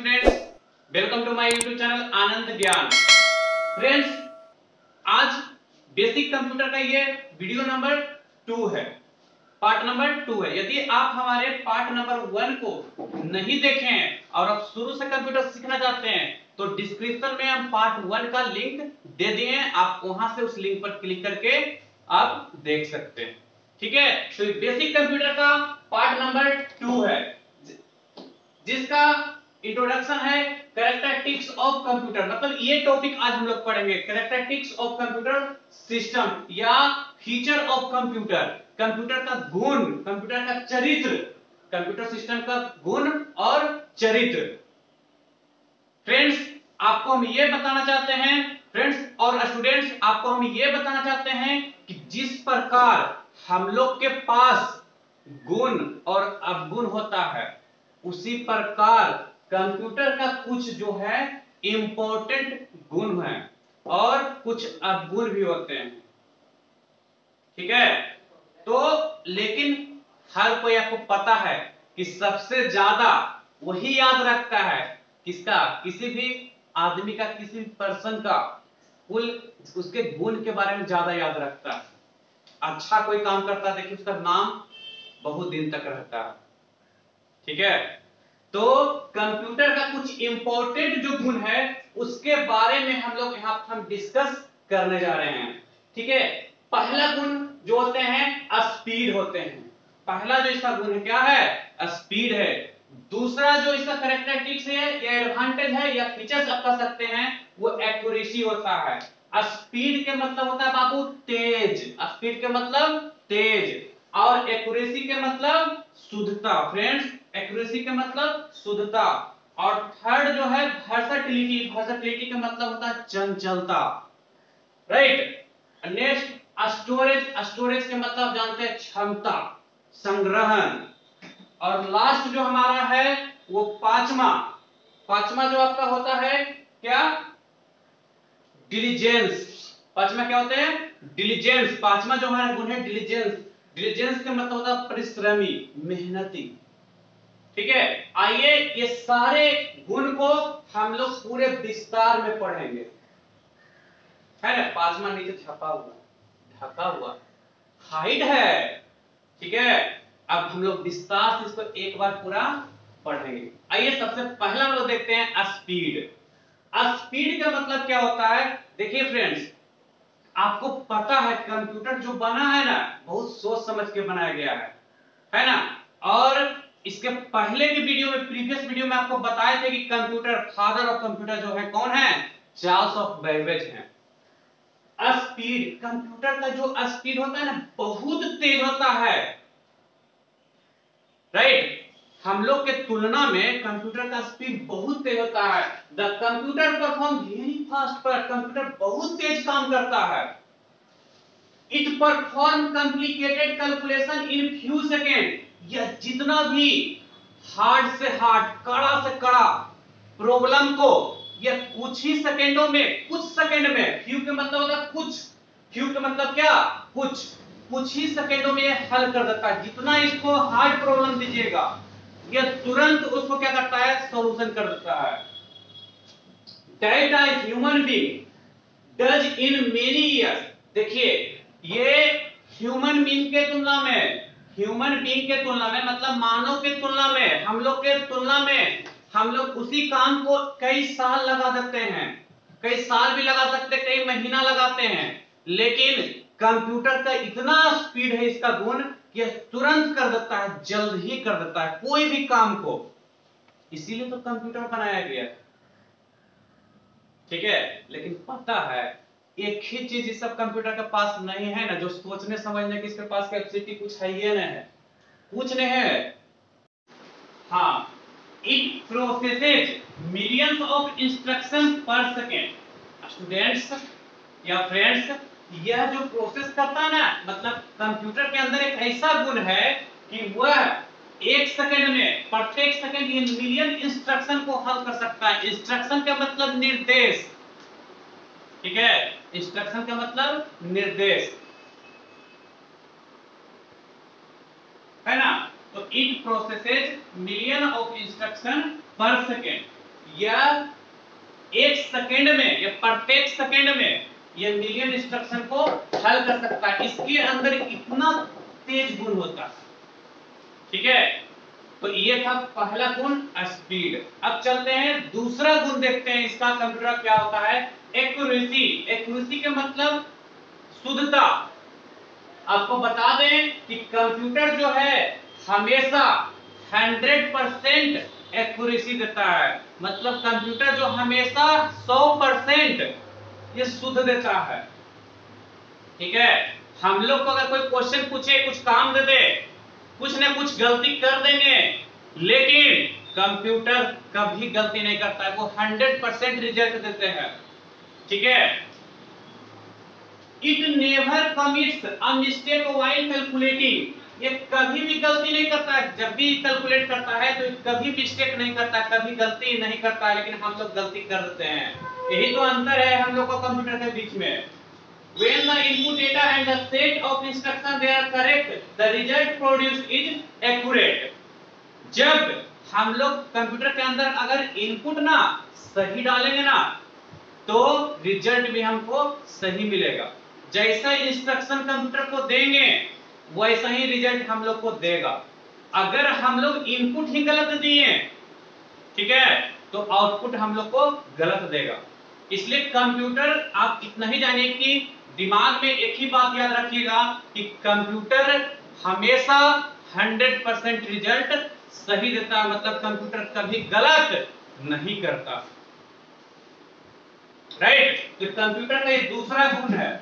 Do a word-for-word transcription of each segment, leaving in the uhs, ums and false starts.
Friends, welcome to my YouTube channel Anand Gyan. Friends, आज basic computer का ये वीडियो नंबर टू है, पार्ट नंबर टू है। यदि आप हमारे पार्ट नंबर वन को नहीं देखे हैं और आप शुरू से कंप्यूटर सीखना चाहते हैं तो डिस्क्रिप्शन में हम पार्ट वन का लिंक दे दिए हैं, आप वहां से उस लिंक पर क्लिक करके आप देख सकते हैं। ठीक है, तो बेसिक कंप्यूटर का पार्ट नंबर टू है जिसका इंट्रोडक्शन है कैरेक्टरिस्टिक्स ऑफ कंप्यूटर। मतलब ये टॉपिक आज हम लोग पढ़ेंगे, कैरेक्टरिस्टिक्स ऑफ कंप्यूटर सिस्टम या फीचर ऑफ कंप्यूटर, कंप्यूटर का गुण, कंप्यूटर का चरित्र, कंप्यूटर सिस्टम का गुण और चरित्र। फ्रेंड्स, आपको हम ये बताना चाहते हैं फ्रेंड्स और स्टूडेंट्स आपको हम ये बताना चाहते हैं कि जिस प्रकार हम लोग के पास गुण और अवगुण होता है उसी प्रकार कंप्यूटर का कुछ जो है इंपॉर्टेंट गुण है और कुछ अवगुण भी होते हैं। ठीक है, तो लेकिन हर कोई आपको पता है कि सबसे ज्यादा वही याद रखता है किसका, किसी भी आदमी का, किसी भी पर्सन का कुल उसके गुण के बारे में ज्यादा याद रखता है। अच्छा कोई काम करता है देखिए उसका नाम बहुत दिन तक रहता है। ठीक है, तो कंप्यूटर का कुछ इंपॉर्टेंट जो गुण है उसके बारे में हम लोग यहां हम डिस्कस करने जा रहे हैं। ठीक है, पहला गुण जो होते हैं स्पीड होते हैं। पहला जो इसका गुण है क्या है, स्पीड है। दूसरा जो इसका कैरेक्टरिस्टिक्स है या एडवांटेज है या फीचर्स आप कह सकते हैं वो एक्यूरेसी होता है। स्पीड के मतलब होता है बाबू तेज, स्पीड के मतलब तेज और एक्यूरेसी के मतलब शुद्धता। फ्रेंड्स, एक्यूरेसी का मतलब शुद्धता। और थर्ड जो है वर्सेटिलिटी, वर्सेटिलिटी का मतलब होता है चंचलता। राइट, नेक्स्ट स्टोरेज, स्टोरेज के मतलब जानते हैं क्षमता, संग्रहण। और लास्ट जो हमारा है वो पांचवा, पांचवा जो आपका होता है क्या, डिलीजेंस। पांचवा क्या होते हैं, डिलीजेंस। पांचवा जो हमारा गुण है डिलीजेंस। डिलीजेंस का मतलब होता है परिश्रमी, मेहनती। ठीक है, आइए ये सारे गुण को हम लोग पूरे विस्तार में पढ़ेंगे। है ना, पांचवा नीचे छपा हुआ, ढका हुआ, हाइड है। ठीक है, अब हम लोग विस्तार से इसको एक बार पूरा पढ़ेंगे। आइए सबसे पहला हम लोग देखते हैं स्पीड। स्पीड का मतलब क्या होता है, देखिए फ्रेंड्स, आपको पता है कंप्यूटर जो बना है ना बहुत सोच समझ के बनाया गया है, है ना। और इसके पहले के वीडियो में, प्रीवियस वीडियो में आपको बताए थे कि कंप्यूटर, फादर ऑफ कंप्यूटर जो है कौन है, चार्ल्स ऑफ बेबेज हैं। स्पीड, कंप्यूटर का जो स्पीड होता है ना बहुत तेज होता है। राइट, हम लोग के तुलना में कंप्यूटर का स्पीड बहुत तेज होता है। The computer perform very fast, पर कंप्यूटर बहुत तेज काम करता है। It perform complicated calculation in few second. यह जितना भी हार्ड से हार्ड, कड़ा से कड़ा प्रॉब्लम को यह कुछ ही सेकेंडों में, कुछ सेकेंड में, फ्यू के मतलब होता है कुछ, फ्यू का मतलब क्या, कुछ, कुछ ही सेकेंडों में यह हल कर देता है। जितना इसको हार्ड प्रॉब्लम दीजिएगा यह तुरंत उसको क्या करता है, सॉल्यूशन कर देता है। That a human being does in many years. देखिए ये ह्यूमन बीइंग के तुलना में, ह्यूमन बीइंग के तुलना में मतलब मानव के तुलना में, हम लोग के तुलना में हम लोग उसी काम को कई साल लगा देते हैं, कई साल भी लगा सकते हैं, कई महीना लगाते हैं। लेकिन कंप्यूटर का इतना स्पीड है, इसका गुण कि तुरंत कर देता है, जल्द ही कर देता है कोई भी काम को। इसीलिए तो कंप्यूटर बनाया गया। ठीक है, लेकिन पता है एक ही चीज इस सब कंप्यूटर के पास नहीं है ना, जो सोचने समझने की इसके पास कैपेसिटी कुछ है ही नहीं है, कुछ नहीं है। हाँ, it processes millions of instruction per second. Students या फ्रेंड्स, यह जो प्रोसेस करता है ना, मतलब कंप्यूटर के अंदर एक ऐसा गुण है कि वह एक सेकंड में, प्रत्येक सेकंड ये मिलियन इंस्ट्रक्शन को हल कर सकता है। इंस्ट्रक्शन का मतलब निर्देश। ठीक है, इंस्ट्रक्शन का मतलब निर्देश, है ना। तो it processes million of instruction per second. यह एक सेकेंड में, यह प्रत्येक सेकेंड में यह मिलियन इंस्ट्रक्शन को हल कर सकता है। इसके अंदर इतना तेज गुण होता है, ठीक है। तो ये था पहला गुण स्पीड। अब चलते हैं दूसरा गुण देखते हैं इसका, कंप्यूटर क्या होता है, एक्यूरेसी। एक्यूरेसी के मतलब शुद्धता। आपको बता दें कि कंप्यूटर जो है हमेशा हंड्रेड परसेंट एक्यूरेसी देता है, मतलब कंप्यूटर जो हमेशा सौ परसेंट ये शुद्ध देता है, ठीक है। हम लोग को अगर कोई क्वेश्चन पूछे, कुछ काम दे दे, कुछ ना कुछ गलती कर देंगे, लेकिन कंप्यूटर कभी गलती नहीं करता है, वो हंड्रेड परसेंट रिजल्ट देते हैं, ठीक है। It never commits a mistake while calculating, ये कभी भी गलती नहीं करता है। जब भी कैलकुलेट करता है तो कभी मिस्टेक नहीं करता, कभी गलती नहीं करता है, लेकिन हम लोग गलती कर देते हैं। यही तो अंतर है हम लोग को कंप्यूटर के बीच में। When the input data and the set of instructions they are correct, the result produced is accurate. जब हम लोग कंप्यूटर के अंदर अगर इनपुट ना सही डालेंगे ना, तो रिजल्ट भी हमको सही मिलेगा। जैसा इंस्ट्रक्शन कंप्यूटर को देंगे वैसा ही रिजल्ट हम लोग को देगा। अगर हम लोग इनपुट ही गलत दिए, ठीक है, तो आउटपुट हम लोग को गलत देगा। इसलिए कंप्यूटर, आप इतना ही जानिए कि दिमाग में एक ही बात याद रखिएगा कि कंप्यूटर हमेशा हंड्रेड परसेंट रिजल्ट सही देता है, मतलब कंप्यूटर कभी गलत नहीं करता, राइट। तो कंप्यूटर का ये दूसरा गुण है,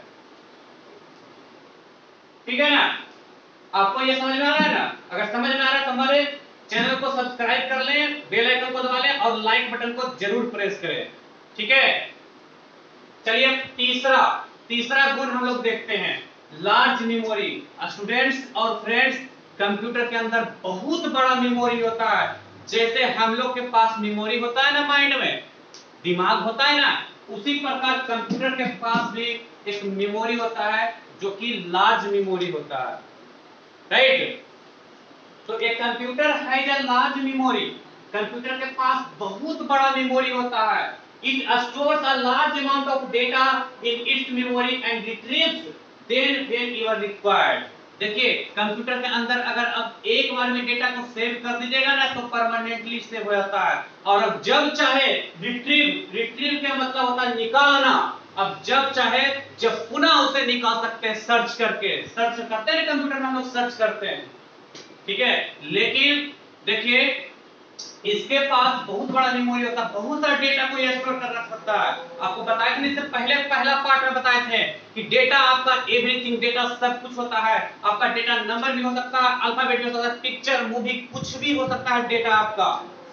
ठीक है ना। आपको ये समझ में आ रहा है ना? अगर समझ में आ रहा है तो हमारे चैनल को सब्सक्राइब कर लें, बेल आइकन को दबा लें और लाइक बटन को जरूर प्रेस करें, ठीक है। चलिए तीसरा तीसरा गुण हम लोग देखते हैं, लार्ज मेमोरी। स्टूडेंट्स और फ्रेंड्स, कंप्यूटर के अंदर बहुत बड़ा मेमोरी होता है। जैसे हम लोग के पास मेमोरी होता है ना, माइंड में दिमाग होता है ना, उसी प्रकार कंप्यूटर के पास भी एक मेमोरी होता है जो कि लार्ज मेमोरी होता है, राइट। तो एक कंप्यूटर है जो लार्ज मेमोरी, कंप्यूटर के पास बहुत बड़ा मेमोरी होता है। It stores a large amount of data in its memory and retrieves then when you are required. देखिए कंप्यूटर के अंदर अगर अब एक बार में डेटा को सेव कर दीजिएगा ना तो परमानेंटली सेव हो जाता है, और अब जब चाहे रिट्रीव, रिट्रीव का मतलब होता है निकालना, अब जब चाहे जब पुनः उसे निकाल सकते हैं सर्च करके। सर्च करते हैं कंप्यूटर में, हम लोग सर्च करते हैं, ठीक है। लेकिन देखिए इसके पास बहुत बड़ा मेमोरी होता है, बहुत सारा डेटा को ये स्टोर कर रख सकता है। आपको बताया कि इससे पहले पहला पार्ट में बताए थे कि डेटा आपका एवरीथिंग, डेटा सब कुछ होता है। आपका डेटा नंबर भी हो सकता है, अल्फाबेट भी हो सकता है, पिक्चर, मूवी, कुछ भी हो सकता है डेटा आपका,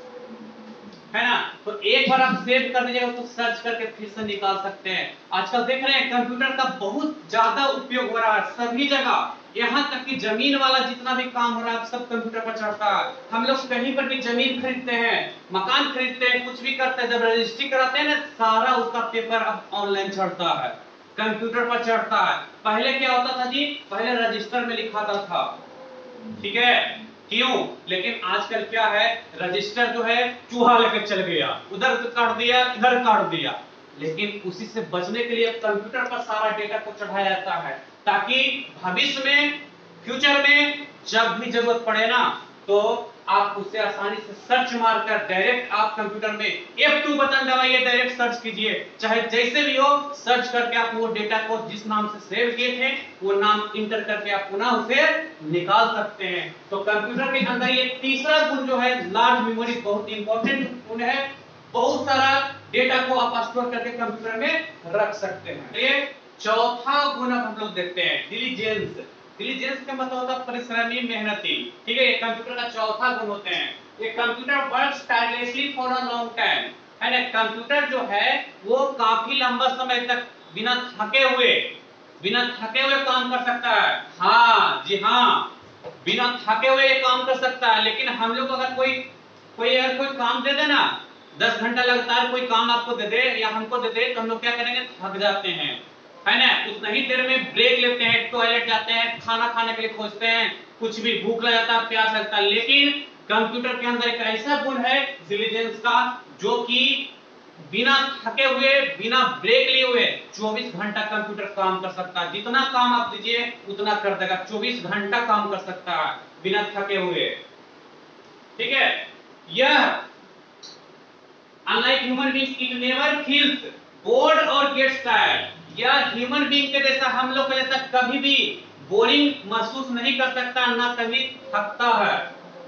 है ना। तो एक बार आप सेव कर दीजिएगा, उसको सर्च करके फिर से निकाल सकते हैं। आजकल देख रहे हैं कंप्यूटर का बहुत ज्यादा उपयोग हो रहा है सभी जगह, यहाँ तक कि जमीन वाला जितना भी काम हो रहा है सब कंप्यूटर पर चढ़ता है। हम लोग कहीं पर भी जमीन खरीदते हैं, मकान खरीदते हैं, कुछ भी करते हैं, जब रजिस्ट्री कराते हैं ना, सारा उसका पेपर अब ऑनलाइन चढ़ता है, कंप्यूटर पर चढ़ता है। पहले क्या होता था जी, पहले रजिस्टर में लिखाता था, ठीक है, क्यों? लेकिन आजकल क्या है, रजिस्टर जो है चूहा लेकर चल गया, उधर काट दिया, इधर काट दिया। लेकिन उसी से बचने के लिए कंप्यूटर पर सारा डेटा को चढ़ाया जाता है, ताकि भविष्य में, फ्यूचर में जब भी जरूरत पड़े ना, तो आप उसे आसानी से सर्च मारकर डायरेक्ट आप कंप्यूटर में एफ टू बटन दबाइए, डायरेक्ट सर्च कीजिए, चाहे जैसे भी हो, सर्च करके आप वो डेटा को जिस नाम से सेव किए थे वो नाम इंटर करके आप पुनः उसे निकाल सकते हैं। तो कंप्यूटर के अंदर ये तीसरा गुण जो है लार्ज मेमोरी, बहुत इंपॉर्टेंट गुण है। बहुत सारा डेटा को आप स्टोर करके कंप्यूटर में रख सकते हैं। ये चौथा गुण हम लोग देखते हैं, डिलीजेंस। डिलीजेंस का मतलब होता है परिश्रमी, मेहनती, ठीक है। ये कंप्यूटर का चौथा गुण होते हैं। ये computer works tirelessly for a long time, है ना। कंप्यूटर जो है वो काफी लंबा समय तक बिना थके हुए बिना थके हुए काम कर सकता है। हाँ जी हाँ, बिना थके हुए काम कर सकता है। लेकिन हम लोग अगर कोई कोई अगर कोई काम दे देना, दस घंटा लगातार कोई काम आपको दे दे या हमको दे दे, तो हम लोग क्या करेंगे, थक जाते हैं, है ना। उतना ही देर में ब्रेक लेते हैं, टॉयलेट जाते हैं, खाना खाने के लिए खोजते हैं, कुछ भी भूख लग जाता है, प्यास लगता है। लेकिन कंप्यूटर के अंदर एक ऐसा गुण है डिलीजेंस का, जो कि बिना थके हुए, बिना ब्रेक लिए हुए चौबीस घंटा कंप्यूटर काम कर सकता है। जितना काम आप दीजिए उतना कर देगा, चौबीस घंटा काम कर सकता है बिना थके हुए। ठीक है, यह unlike human beings it never feels bored और गेट्स टायर्ड। यह ह्यूमन बीइंग के जैसा, हम लोग के जैसा कभी भी बोरिंग महसूस नहीं कर सकता, ना कभी थकता है।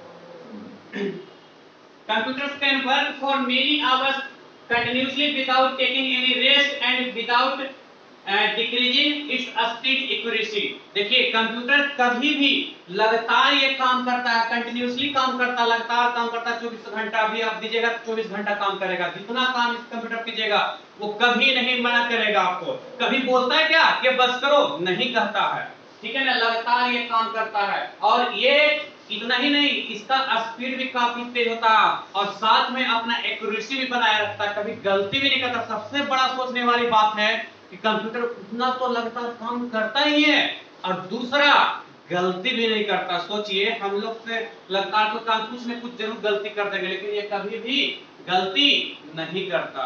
Computers can work for many hours continuously without taking any rest and without uh, decreasing its speed accuracy। देखिए कंप्यूटर कभी भी लगातार ये काम करता है, कंटिन्यूसली काम करता है, लगातार काम करता है, चौबीस घंटा भी आप दीजिएगा चौबीस घंटा काम करेगा। जितना काम इस कंप्यूटर कीजिएगा वो कभी नहीं मना करेगा आपको। कभी बोलता है क्या कि बस करो, नहीं कहता है। ठीक है ना, लगातार ये काम करता है। और ये इतना ही नहीं, इसका स्पीड भी काफी तेज होता है और साथ में अपना एक्यूरेसी भी बनाए रखता है, कभी गलती भी नहीं करता। सबसे बड़ा सोचने वाली बात है कि कंप्यूटर उतना तो लगातार काम करता ही है और दूसरा गलती भी नहीं करता। सोचिए हम लोग से लगातार तो काम कुछ न कुछ जरूर गलती कर देंगे, लेकिन ये कभी भी गलती नहीं करता।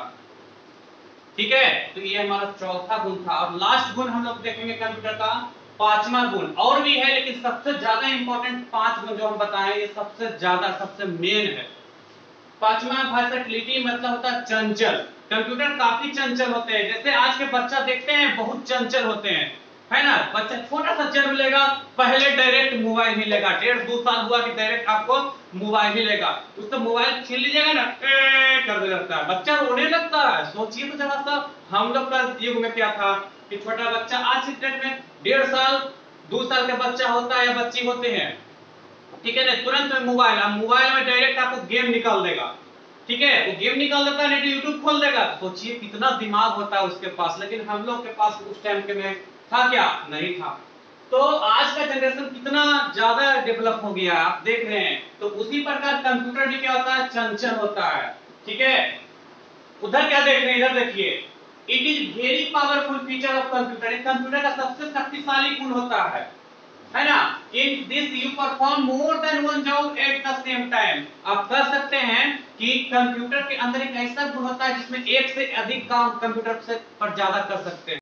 ठीक है, तो ये हमारा चौथा गुण था। और लास्ट गुण हम लोग देखेंगे कंप्यूटर का पांचवा गुण, और भी है लेकिन सबसे ज्यादा इंपॉर्टेंट पांच गुण जो हम बताएं ये सबसे ज्यादा सबसे मेन है। पांचवा वर्सेटिलिटी मतलब होता है चंचल। कंप्यूटर काफी चंचल होते हैं। जैसे आज के बच्चा देखते हैं बहुत चंचल होते हैं, है ना। बच्चा छोटा सा जन्म लेगा, पहले डायरेक्ट मोबाइल ही लेगा, डेढ़ दो साल हुआ कि डायरेक्ट आपको मोबाइल ही लेगा। उसको मोबाइल छीन लीजिएगा ना ए कर देता है, बच्चा रोने लगता है। सोचिए तो जरा सा, हम लोग का युग में क्या था कि छोटा बच्चा, आज के डेट में डेढ़ साल दो साल का बच्चा होता है या बच्ची होते हैं, ठीक है ना, तुरंत में मोबाइल, मोबाइल में डायरेक्ट आपको गेम निकाल देगा। ठीक है, वो गेम निकाल देता है, नहीं तो यूट्यूब खोल देगा। सोचिए कितना दिमाग होता है उसके पास, लेकिन हम लोग के पास उस टाइम के में था क्या, नहीं था। तो आज का जनरेशन कितना ज्यादा डेवलप हो गया आप देख रहे हैं। तो उसी प्रकार कंप्यूटर भी क्या होता है, चंचल होता है। ठीक है, उधर क्या देख रहे हैं, इधर देखिए, it is very powerful feature of computer. Computer का सबसे शक्तिशाली गुण होता है है ना, in this you perform more than one job at the same time. आप कह सकते हैं कि कंप्यूटर के अंदर एक ऐसा गुण होता है जिसमें एक से अधिक काम कंप्यूटर से पर ज्यादा कर सकते हैं।